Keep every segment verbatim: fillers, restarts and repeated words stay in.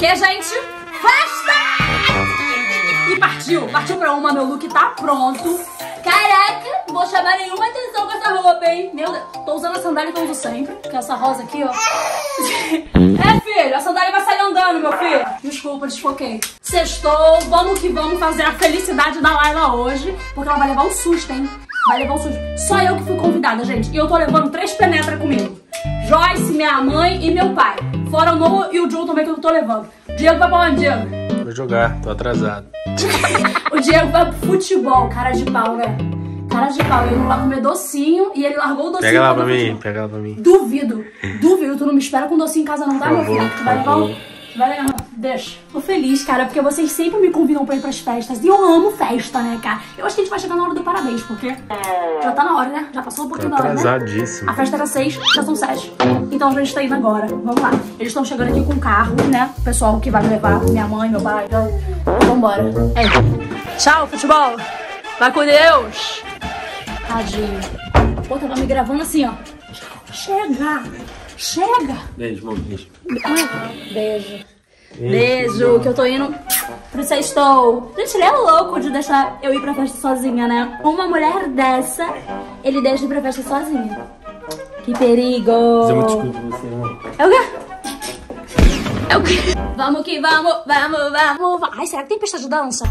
quê, gente? Festa! E partiu, partiu pra uma, meu look tá pronto. Caraca, não vou chamar nenhuma atenção com essa roupa, hein? Meu Deus, tô usando a sandália que eu uso sempre, que é essa rosa aqui, ó. É, filho, a sandália vai sair andando, meu filho. Desculpa, desfoquei. Sextou, vamos que vamos fazer a felicidade da Laila hoje, porque ela vai levar um susto, hein? Vai levar um susto. Só eu que fui convidada, gente, e eu tô levando três penetras comigo. Joyce, minha mãe e meu pai. Fora o Noah e o Joe também que eu tô levando. Diego vai pra onde, Diego? Vou jogar, tô atrasado. O Diego vai pro futebol, cara de pau, né? Cara de pau, ele não vai comer docinho e ele largou o docinho. Pega lá pra mim, pega lá pra mim. Duvido, duvido, tu não me espera com docinho em casa não, tá, meu filho? Tu vai levar um... Vai levar um... Deixa. Tô feliz, cara, porque vocês sempre me convidam pra ir pras festas e eu amo festa, né, cara? Eu acho que a gente vai chegar na hora do parabéns, porque já tá na hora, né? Já passou um pouquinho da hora, né? Atrasadíssimo. A festa era seis, já são sete. Então a gente tá indo agora. Vamos lá. Eles estão chegando aqui com o carro, né? O pessoal que vai me levar, minha mãe, meu pai, então... Vambora. É. Tchau, futebol. Vai com Deus. Tadinho. Pô, tava me gravando assim, ó. Chega. Chega. Beijo, bom, beijo. Beijo. Beijo, que eu tô indo pro sextou. Gente, ele é louco de deixar eu ir pra festa sozinha, né? Uma mulher dessa, ele deixa ir pra festa sozinha. Que perigo. Fazer uma desculpa pra você, não. É o quê? É o quê? Vamos que vamos, vamos, vamos. Ai, será que tem pista de dança?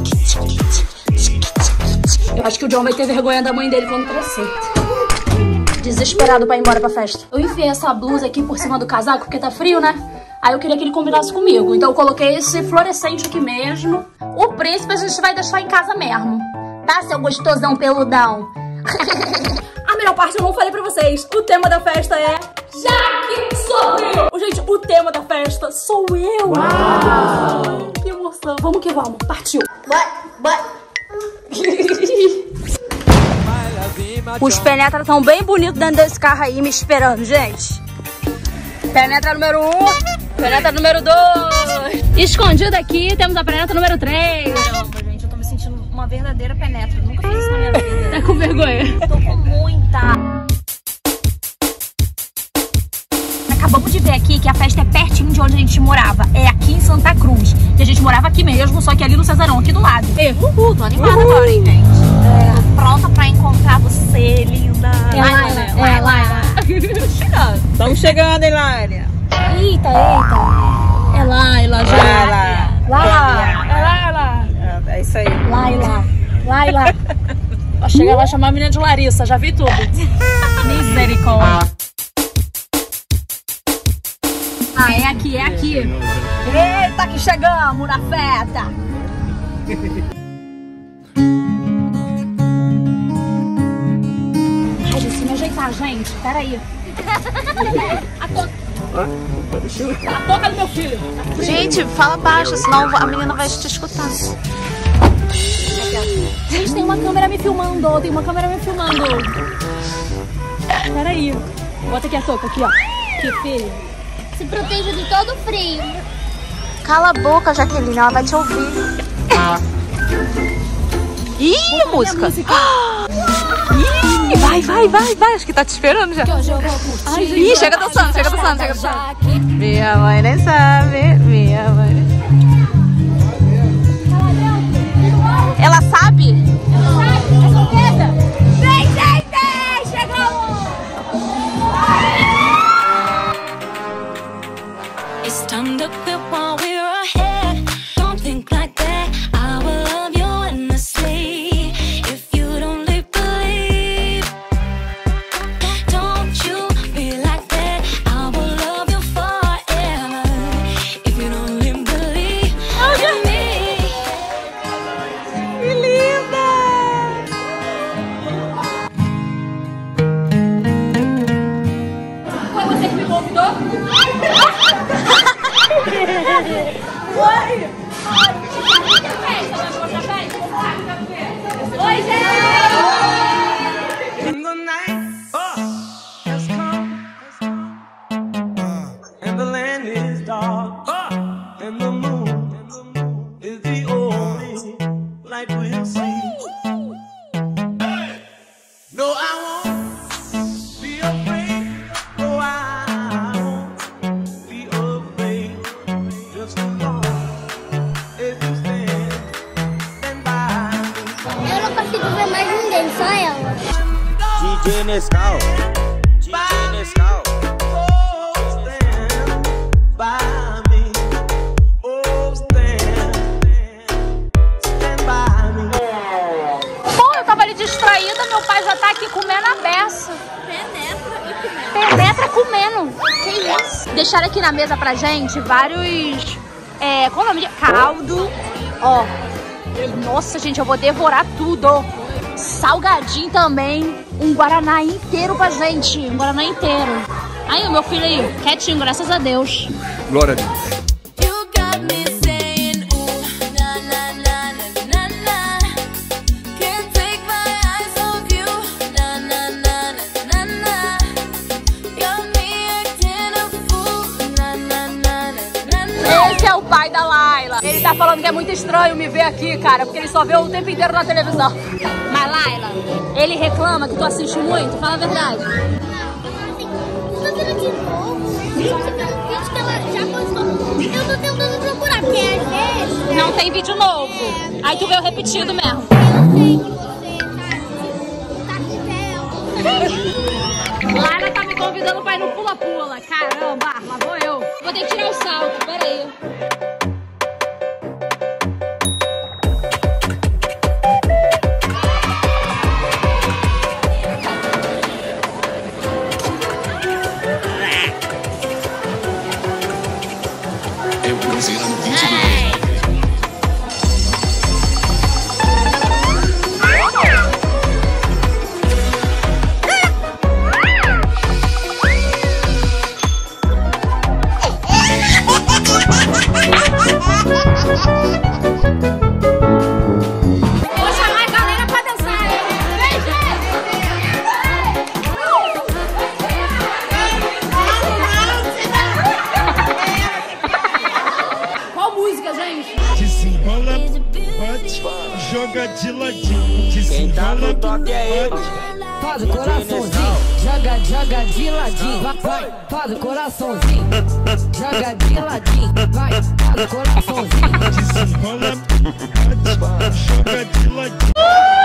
Eu acho que o John vai ter vergonha da mãe dele quando crescer. Desesperado pra ir embora pra festa. Eu enfiei essa blusa aqui por cima do casaco porque tá frio, né? Aí eu queria que ele combinasse comigo. Então eu coloquei esse fluorescente aqui mesmo. O príncipe a gente vai deixar em casa mesmo. Tá, seu gostosão peludão? A melhor parte eu não falei pra vocês. O tema da festa é... Jaque sou eu! Gente, o tema da festa sou eu! Uau! Que emoção! Vamos que vamos. Partiu! Vai, vai! Os penetras estão bem bonitos dentro desse carro aí, me esperando, gente. Penetra número um, penetra número dois. Escondido aqui, temos a penetra número três. Caramba, gente, eu tô me sentindo uma verdadeira penetra. Nunca fiz isso na minha vida. Tá com vergonha? Tô com muita. Acabamos de ver aqui que a festa é pertinho de onde a gente morava. É aqui em Santa Cruz. E a gente morava aqui mesmo, só que ali no Cesarão, aqui do lado. E, uhul, tô animada uhul. Agora, hein, gente? É. Tô pronta pra encontrar você, linda. É, Laila, né? É, Laila. Chegando. Estamos chegando, hein, Laila? Eita, eita. É Laila, já. Laila. Laila. É Laila. É isso aí. Laila. Laila. Ó, chega lá chamar a menina de Larissa, já vi tudo. Misericórdia. Ah, é aqui, é aqui. Eita, que chegamos na festa. Ai, deixa eu me ajeitar, gente. Peraí. A toca. A toca do meu filho. Gente, fala baixo, senão a menina vai te escutar. Gente, tem uma câmera me filmando. Tem uma câmera me filmando. Peraí. Bota aqui a toca, aqui, ó. Que filho. Se proteja de todo frio. Cala a boca, Jaqueline, ela vai te ouvir. Ih, a música. música. Ih, vai, vai, vai, vai. Acho que tá te esperando já. Ai, ih, chega dançando, chega dançando, chega dançando. Minha mãe nem sabe, minha mãe nem sabe. Ela sabe? Ela sabe, é surpresa. Vem, gente, chegamos. It's time to quit while we're ahead. Don't think like that. I will love you endlessly. If you don't believe, don't you be like that. I will love you forever. If you don't believe in me. Que linda! Foi você que me convidou? Oi! Oi, gente! In the night has come, and the land is dark, and the moon is the only light we'll see. No, I won't be afraid. No, I won't be afraid. Just J Nescau, D J Nescau. Bom, eu tava ali distraída, meu pai já tá aqui comendo a beça. Penetra e comendo. Penetra comendo. Que isso? Deixaram aqui na mesa pra gente vários... É, qual o nome? Caldo. Ó. Nossa, gente, eu vou devorar tudo. Salgadinho também. Um guaraná inteiro pra gente. Um guaraná inteiro. Aí, o meu filho aí, quietinho, graças a Deus. Glória a Deus. You got me saying, ooh, na na na na na na. Can't take my eyes off you, na na na na na na. Got me acting a fool, na na na na na. Esse é o pai da Laila. Ele tá falando que é muito estranho me ver aqui, cara, porque ele só vê o tempo inteiro na televisão. Mas, Laila, ele reclama que tu assiste muito? Fala a verdade. Eu tô vendo de novo. Eu tô vendo vídeo que ela já postou. Eu tô tentando procurar, porque às vezes... Não tem vídeo novo. Aí tu vê o repetido mesmo. Eu sei que você tá, tá com tempo. Laila tá me convidando pra ir no pula-pula. Caramba, lá vou eu. Vou ter que tirar o salto, peraí. Eu bronzeira no vídeo do Vou chamar a galera pra dançar, hein? Vem, gente! Qual música, gente? Desenrola, bate, joga de ladinho. Quem tá no Desenrola, toque é ele. Faz o coraçãozinho, joga, joga de ladinho, vai, vai, faz o coraçãozinho, joga de ladinho, vai, faz o coraçãozinho. desenrola, bate, joga de ladinho.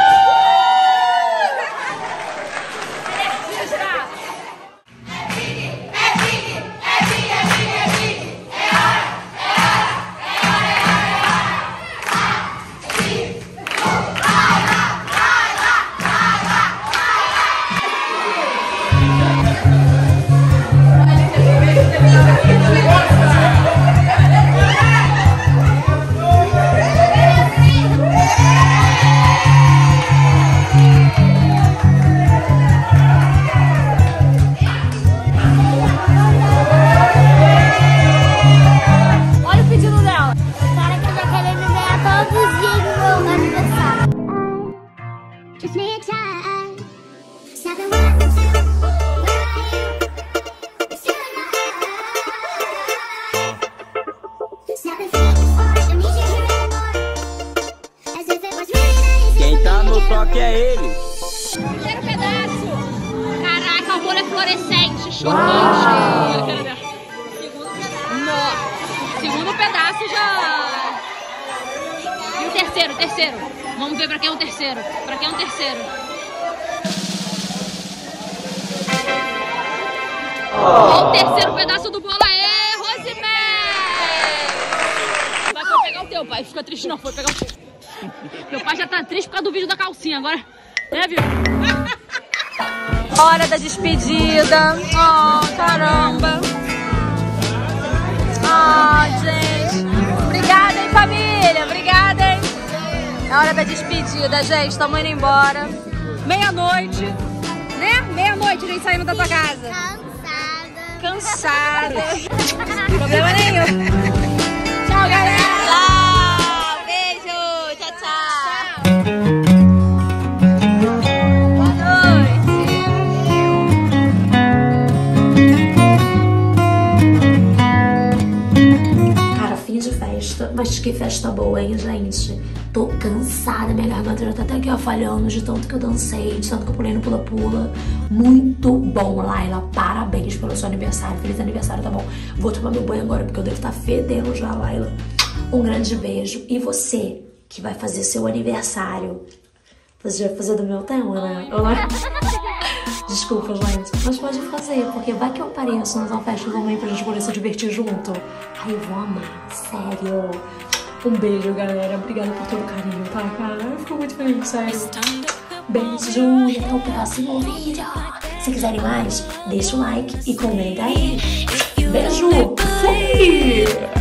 Olha o pedido dela. Cara, que eu já quero me ganhar todos os dias no meu aniversário. Just me a time. Nothing worth it. Where are you? Still in my eyes. Nothing feels for to meet you here anymore. As if it was really nice. Quem tá no toque é ele. Primeiro pedaço. Caraca, o bolo é fluorescente, chocante. Segundo pedaço. Nossa. Segundo pedaço já. E o terceiro, terceiro. Vamos ver pra quem é o terceiro. Pra quem é o terceiro. Ó, o terceiro pedaço do bolo. Aê, Rosemary! Vai foi pegar o teu, pai. Fica triste não, foi pegar o teu. Meu pai já tá triste por causa do vídeo da calcinha. Agora, né, viu? Hora da despedida. Oh, caramba. Oh, gente. Obrigada, hein, família. Obrigada, hein. É hora da despedida, gente. Estamos indo embora. Meia-noite. Né? Meia-noite, gente, saindo da tua casa. Cansada. Cansada. Problema nenhum. Tchau, galera. Tchau. Beijo. Tchau, tchau. Boa noite. Cara, fim de festa. Mas que festa boa, hein, gente? Tô cansada, minha garganta já tá até aqui ó, falhando de tanto que eu dancei, de tanto que eu pulei no pula-pula. Muito bom, Laila. Parabéns pelo seu aniversário. Feliz aniversário, tá bom? Vou tomar meu banho agora porque eu devo estar fedendo já, Laila. Um grande beijo. E você, que vai fazer seu aniversário? Você vai fazer do meu tema, né? Eu não... Desculpa, gente, mas pode fazer, porque vai que eu apareço no Tal Festival aí pra gente poder se divertir junto. Ai, eu vou amar, sério. Um beijo, galera. Obrigada por todo o carinho, tá, cara? Eu fico muito feliz, sério. Beijo e até o próximo vídeo. Se quiserem mais, deixa o like e comenta aí. Beijo! Fui!